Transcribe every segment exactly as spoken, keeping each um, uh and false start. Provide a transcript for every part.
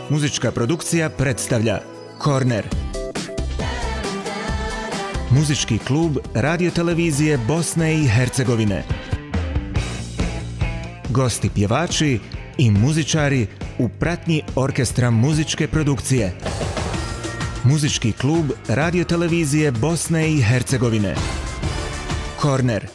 Muzička produkcija predstavlja Korner. Muzički klub radiotelevizije Bosne i Hercegovine. Gosti pjevači i muzičari u pratnji orkestra muzičke produkcije. Muzički klub radiotelevizije Bosne i Hercegovine. Korner.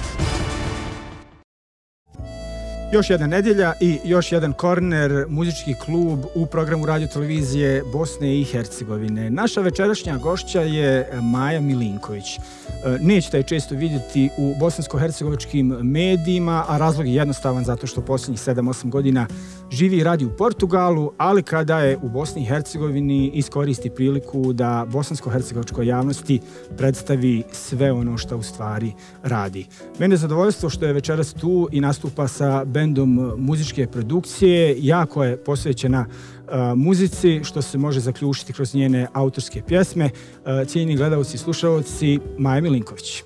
Još jedna nedjelja i još jedan Korner, muzički klub u programu radiotelevizije Bosne i Hercegovine. Naša večerašnja gošća je Maja Milinković. Nećete je često vidjeti u bosansko-hercegovačkim medijima, a razlog je jednostavan zato što posljednjih sedam osam godina živi i radi u Portugalu, ali kada je u Bosni i Hercegovini iskoristi priliku da bosansko-hercegovačkoj javnosti predstavi sve ono što u stvari radi. Mene je zadovoljstvo što je večeras tu i nastupa sa bendom muzičke produkcije, jako je posvećena uh, muzici, što se može zaključiti kroz njene autorske pjesme. Uh, cijenjeni gledalci i slušalci, Maja Milinković.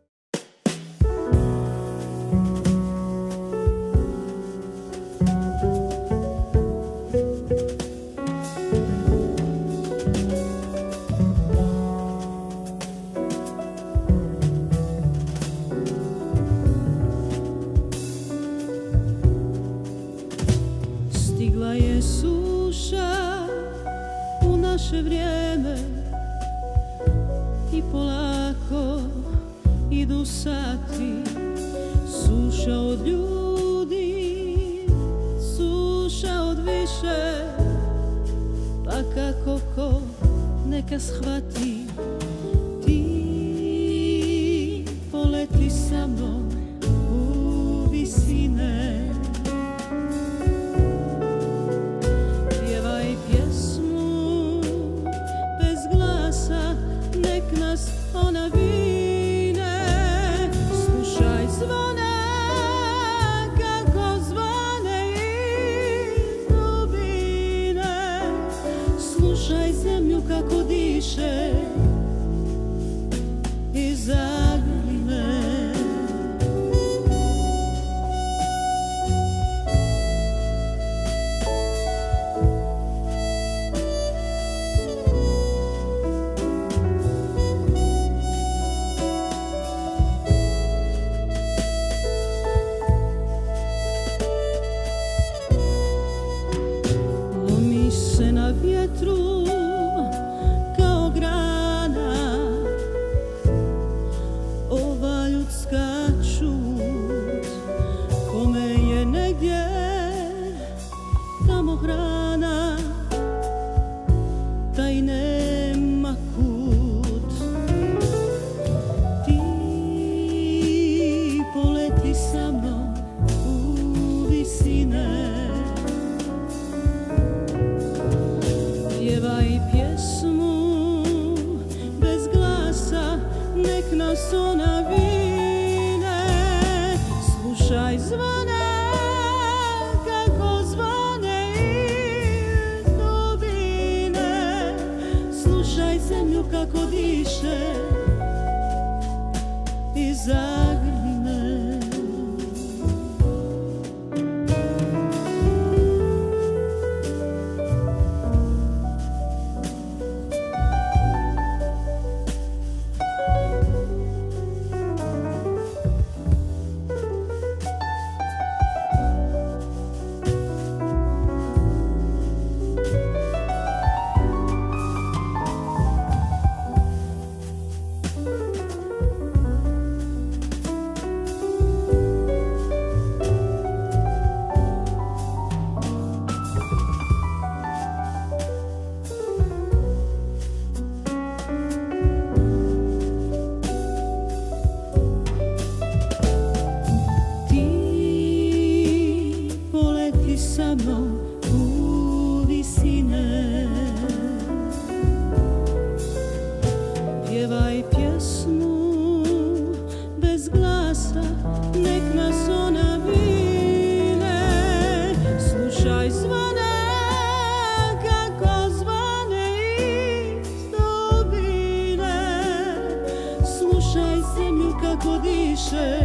Kako diše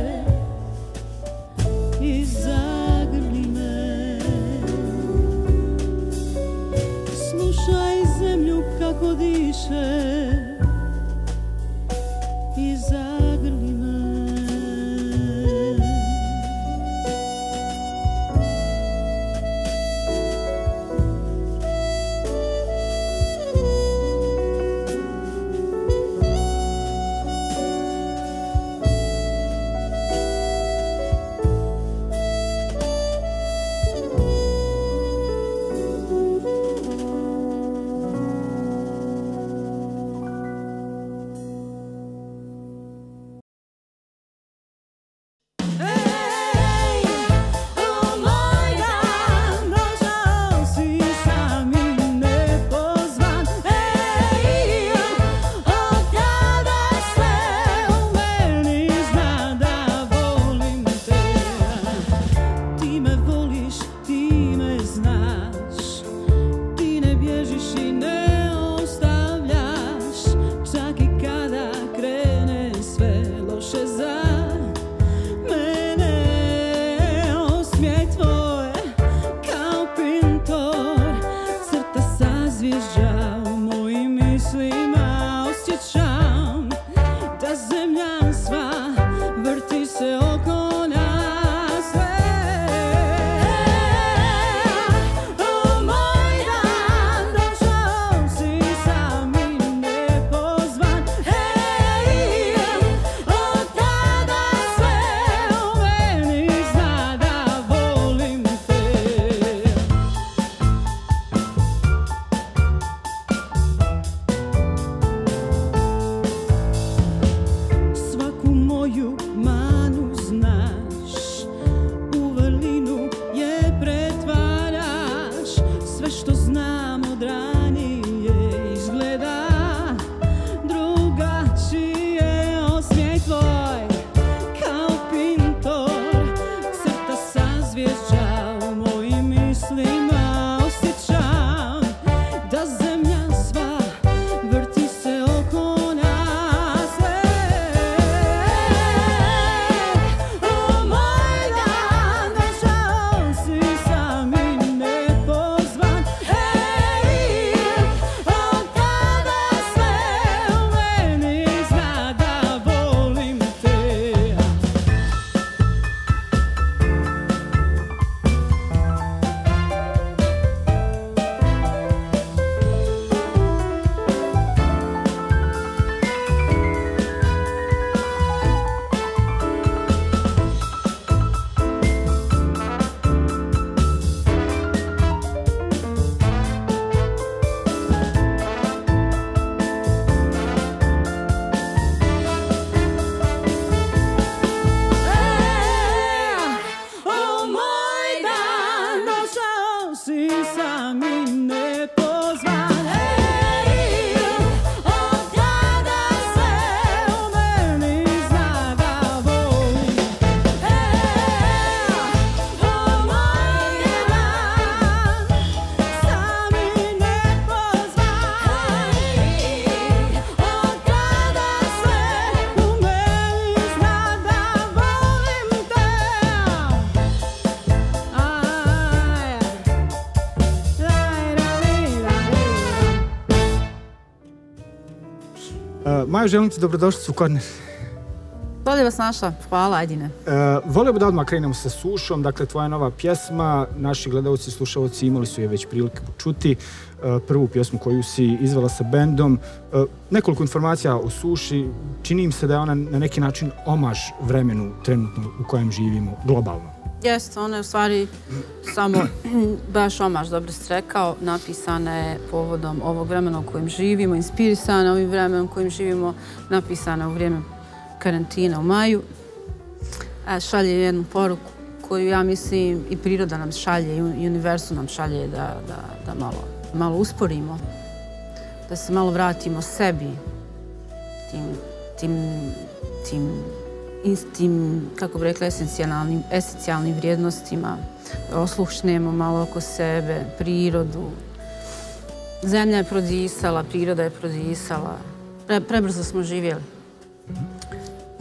i zagrli me. zagrli me. Majo, želim ti dobrodošlicu u Korner. Bolje vas našla. Hvala, Ajdine. Uh, volio bi da odmah krenemo sa Sušom. Dakle, tvoja nova pjesma, naši gledalci i slušalci imali su je već prilike čuti. Uh, prvu pjesmu koju si izvela sa bendom. Uh, nekoliko informacija o Suši. Čini im se da je ona na neki način omaž vremenu trenutno u kojem živimo, globalno. Jeste, ona je u stvari samo baš omaž, dobro si rekao, napisana je povodom ovog vremena u kojem živimo, inspirisana ovim vremenom u kojem živimo, napisana u vrijeme karantina u maju. Šalje jednu poruku koju ja mislim i priroda nam šalje, i univerzum nam šalje da, da, da malo, malo usporimo, da se malo vratimo sebi, tim, tim, tim tim, kako bi rekla, esencijalnim, esencijalnim vrijednostima, da oslušnemo malo oko sebe, prirodu. Zemlja je prodisala, priroda je prodisala. Pre, prebrzo smo živjeli.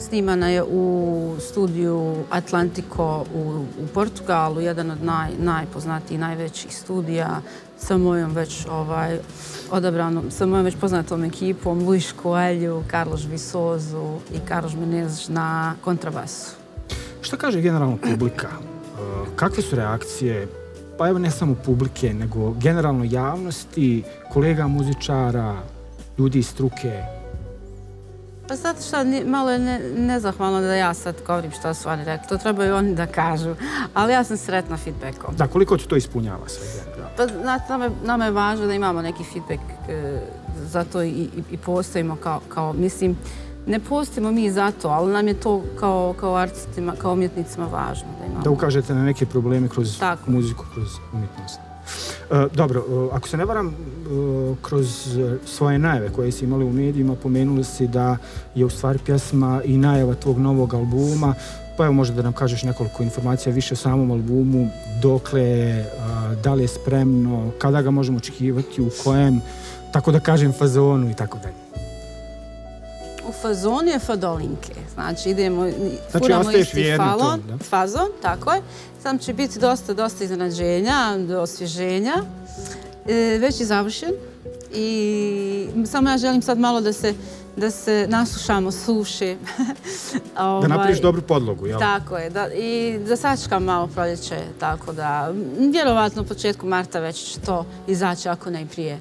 Snimana je u studiju Atlantico u, u Portugalu, jedan od naj, najpoznatijih, najvećih studija sa mojom već ovaj, odabranom, sa mojom već poznatom ekipom, Luis Coelho, Carlos Viçoso i Carlos Menezes na kontrabasu. Šta kaže generalno publika? Kakve su reakcije? Pa evo ne samo publike, nego generalno javnosti, kolega muzičara, ljudi iz struke? Pa sad šta, malo je ne, nezahvalno da ja sad govorim šta su oni rekli. To trebaju oni da kažu. Ali ja sam sretna feedbackom. Da, koliko ti to ispunjava sve? Pa znate, nama, nama je važno da imamo neki feedback, e, zato i, i, i postojimo kao, kao, mislim, ne postojimo mi zato, ali nam je to kao, kao artistima, kao umjetnicima važno. Da, imamo... da ukažete na neke probleme kroz Tako. muziku, kroz umjetnost. E, dobro, ako se ne varam, kroz svoje najave koje si imali u medijima, pomenuli si da je u stvari pjesma i najava tvog novog albuma. Pa evo možda da nam kažeš nekoliko informacija više o samom albumu, dokle, da li je spremno, kada ga možemo očekivati, u kojem, tako da kažem, fazonu i tako dalje. U fazonu je fadolinke, znači idemo, znači, furamo isti falon, tom, fazon, tako je. Sam će biti dosta, dosta iznenađenja, osvježenja, e, već je završen i samo ja želim sad malo da se da se naslušamo suši. Da napraviš dobru podlogu, jel? Tako je, da, i da sačekam malo proljeće, tako da vjerovatno u početku marta već će to izaći, ako ne i prije.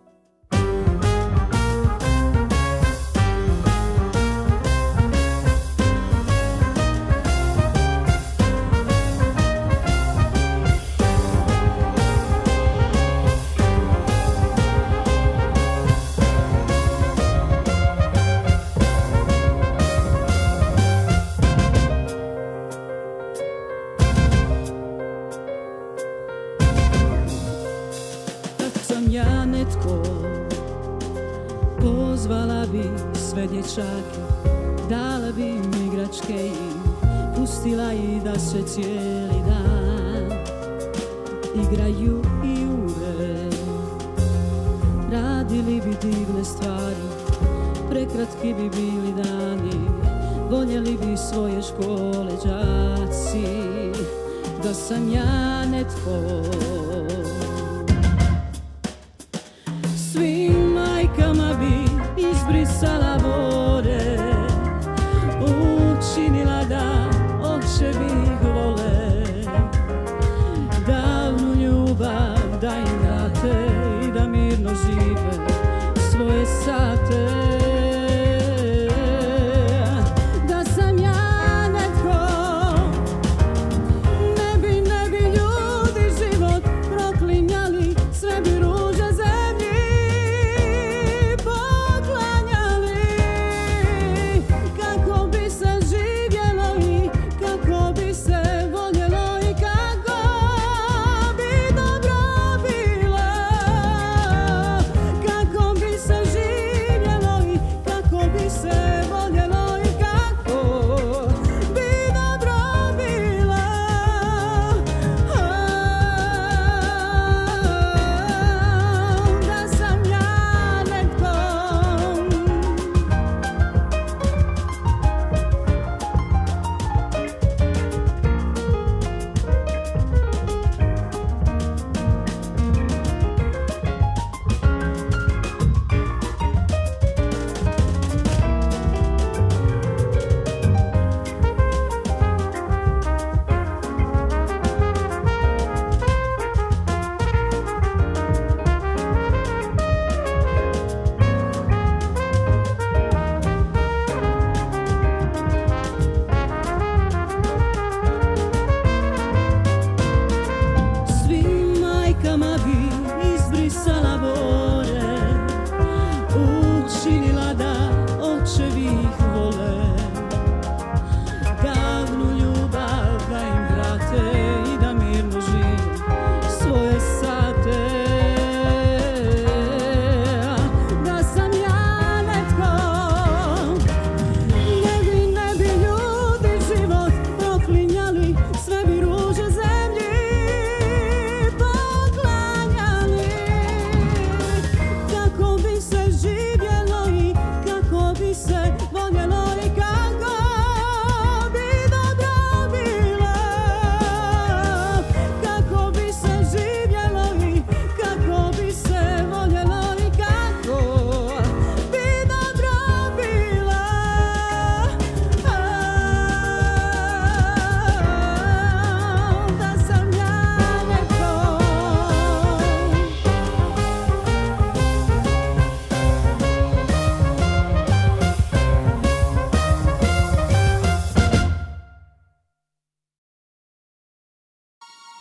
Pozvala bi sve dječake, dala bi im igračke i pustila ih da se cijeli dan igraju i jure. Radili bi divne stvari, prekratki bi bili dani, voljeli bi svoje škole đaci. Da sam ja netko, svim majkama bi izbrisala bore, učinila da očevi ih vole, davnu ljubav da im date i da mirno žive svoje sate. Da sam ja netko, ne bi, ne bi ljudi život proklali.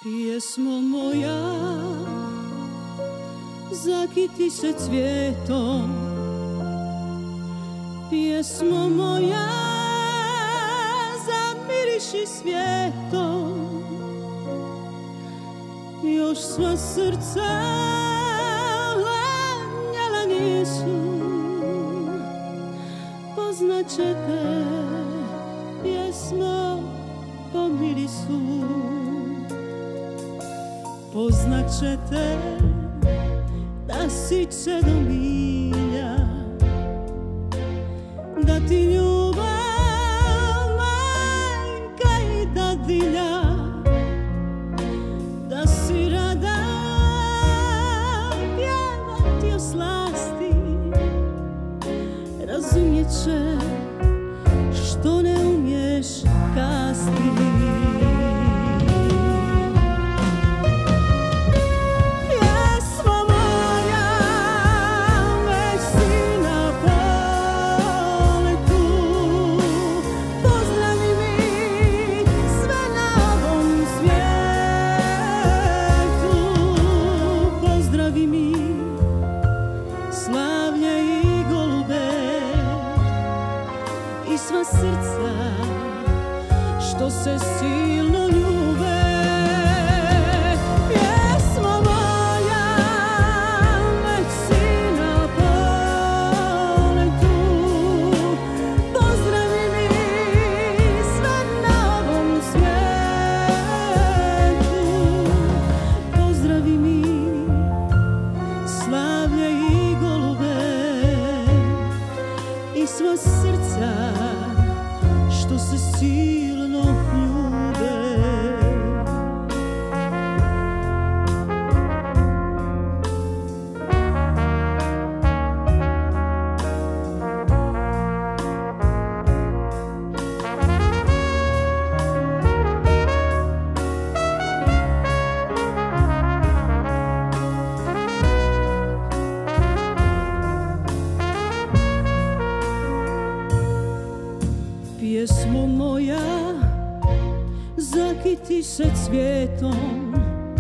Pjesmo moja, zakiti se cvijetom. Pjesmo moja, zamiriši svijetom. Još sva srca hladnjala nisu, poznaće te pjesmo po mirisu. Poznaće te da si čedomilja, da ti ljubav majka i dadilja, da si rada pjevati o slasti. Razumjet će što ne umiješ kasti. Što se silno ljube, pjesmo moja, već si na poletu. Pozdravi mi sve na ovom svijetu. Pozdravi mi slavlje i golube i sva srca što se silno ljube. Pjesmo moja, zakiti se cvijetom.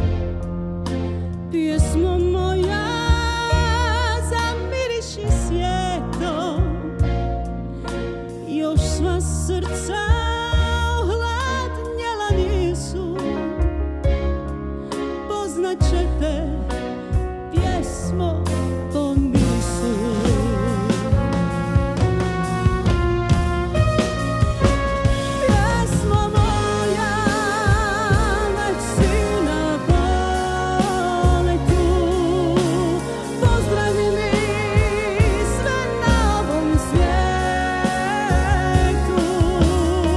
Pjesmo moja, zamiriši svijetom. Još sva srca ohladnjela nisu, poznaće te pjesmo po mirisu. Pozdravi mi sve na ovom svijetu.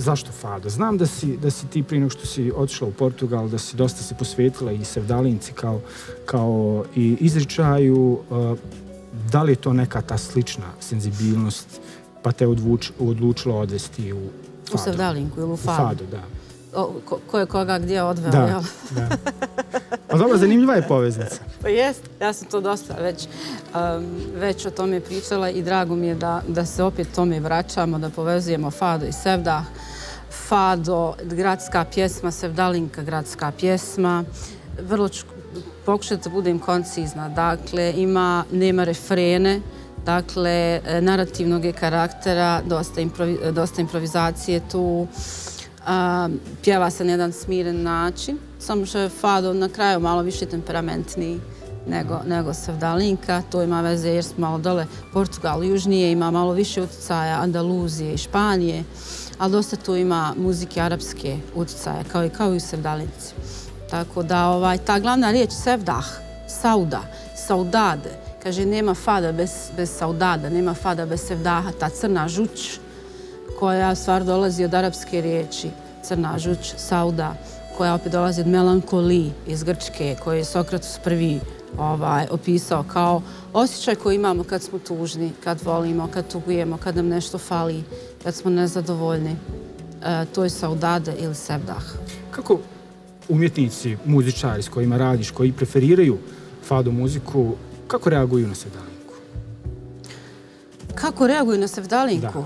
zašto fado? Znam da si, da si ti prije nego što si otišla u Portugal, da si dosta se posvetila i sevdalinci kao, kao i izričaju. Da li je to neka ta slična senzibilnost pa te odvuč, odlučilo odvesti u fado? U sevdalinku ili u fado? U fado, da. O, ko, ko je koga gdje odveo, da, jel? Da. Pa dobro, zanimljiva je poveznica. Pa jest, ja sam to dosta već, um, već o tome pričala i drago mi je da, da se opet tome vraćamo, da povezujemo fado i sevdah. Fado, gradska pjesma, sevdalinka, gradska pjesma. Vrlo ću pokušati da budem koncizna. Dakle, ima, nema refrene, dakle, narativnog je karaktera, dosta, improvi, dosta improvizacije tu. Uh, pjeva se na jedan smiren način, samo što je fado na kraju malo više temperamentniji nego, nego sevdalinka. To ima veze jer smo malo dole Portugal, južnije, ima malo više utjecaja Andaluzije i Španije, ali dosta tu ima muzike arapske utjecaje, kao i, kao i u sevdalinci. Tako da ovaj, ta glavna riječ sevdah, sauda, saudade, kaže nema fada bez, bez saudada, nema fada bez sevdaha, ta crna žuč, koja stvar dolazi od arapske riječi, crna žuč, sauda, koja opet dolazi od melankolije iz Grčke, koju je Sokratus prvi ovaj, opisao kao osjećaj koji imamo kad smo tužni, kad volimo, kad tugujemo, kad nam nešto fali, kad smo nezadovoljni. E, to je saudade ili sevdah. Kako umjetnici, muzičari s kojima radiš, koji preferiraju fado muziku, kako reaguju na sevdalinku? Kako reaguju na sevdalinku?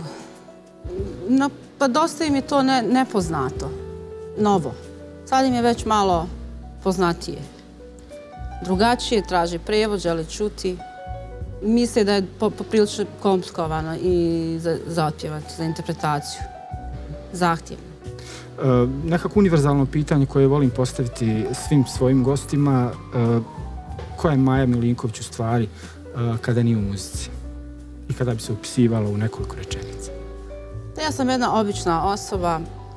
No, pa dosta im je to ne, nepoznato, novo. Sad im je već malo poznatije. Drugačije traže prevod, žele čuti. Misle da je poprilično komplikovano i za, za otpjevati, za interpretaciju. Zahtjevno. E, nekako univerzalno pitanje koje volim postaviti svim svojim gostima, e, koja je Maja Milinković u stvari e, kada nije u muzici i kada bi se upisivala u nekoliko rečenica? Ja sam jedna obična osoba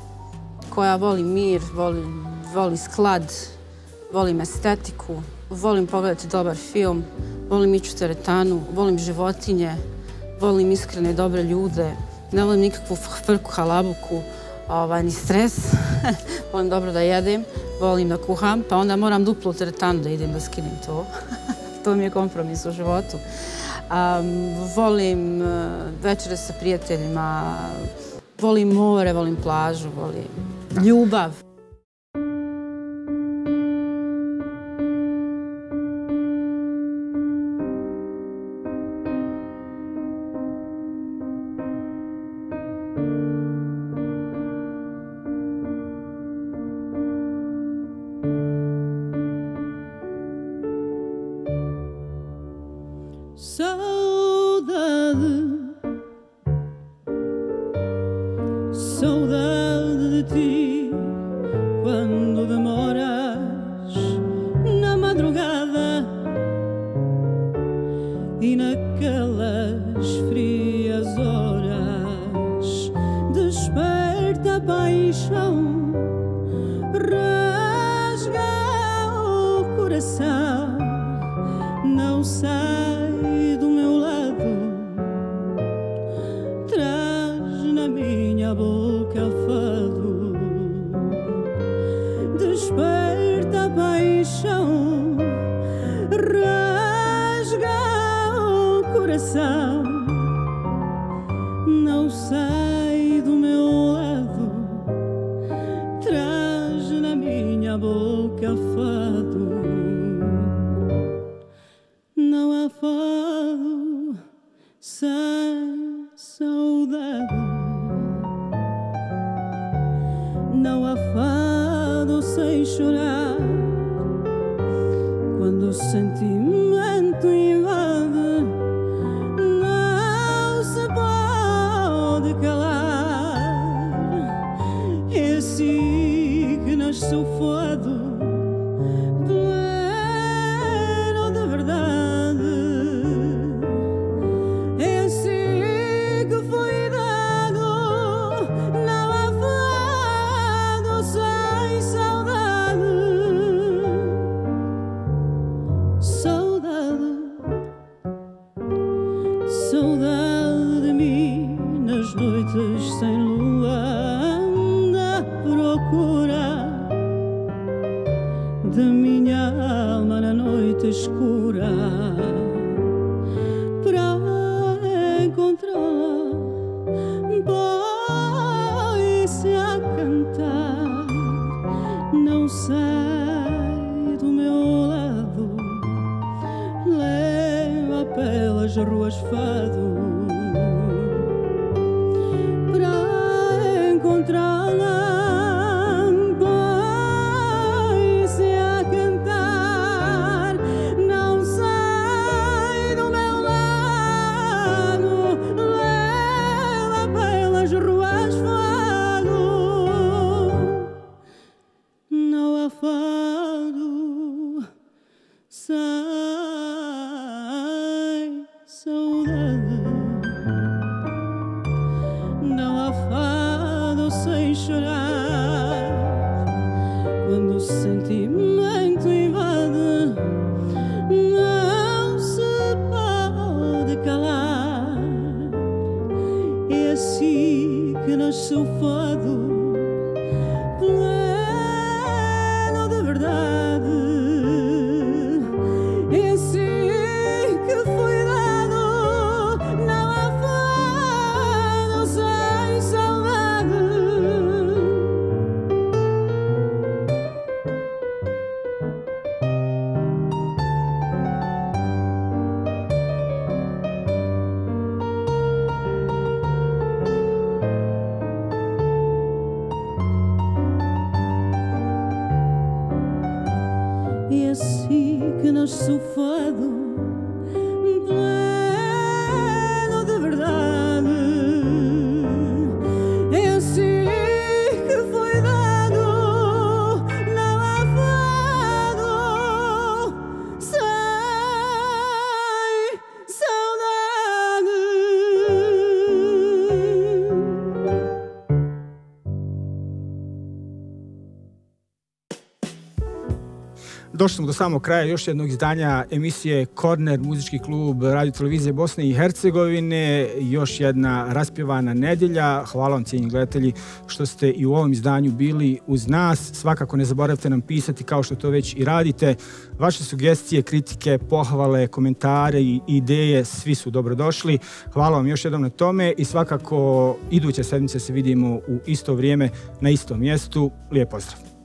koja voli mir, voli, voli sklad, volim estetiku, volim pogledati dobar film, volim ići u teretanu, volim životinje, volim iskrene i dobre ljude, ne volim nikakvu frku, halabuku, ovaj, ni stres, volim dobro da jedem, volim da kuham, pa onda moram duplo u teretanu da idem da skinem to. To mi je kompromis u životu. Um, volim uh, večere sa prijateljima, volim more, volim plažu, volim ljubav. Saudade de mim nas noites sem lua. escura para encontrá-la, põe-se a cantar. Não sai do meu lado, leva pelas ruas fado para encontrá-la. Quando o sentimento invade, não se pode calar. É assim que nasce o fado, pleno de verdade. É assim que foi dado, não há fado sem saudade. É assim que nasce o fado, pleno de verdade. É assim que foi dado, não há fado sem saudade. Došli smo do samog kraja još jednog izdanja emisije Korner, muzički klub Radio Televizije Bosne i Hercegovine. Još jedna raspjevana nedjelja. Hvala vam, cijenjeni gledatelji, što ste i u ovom izdanju bili uz nas. Svakako ne zaboravite nam pisati, kao što to već i radite. Vaše sugestije, kritike, pohvale, komentare i ideje, svi su dobrodošli. Hvala vam još jednom na tome i svakako iduće sedmice se vidimo u isto vrijeme na istom mjestu. Lijep pozdrav!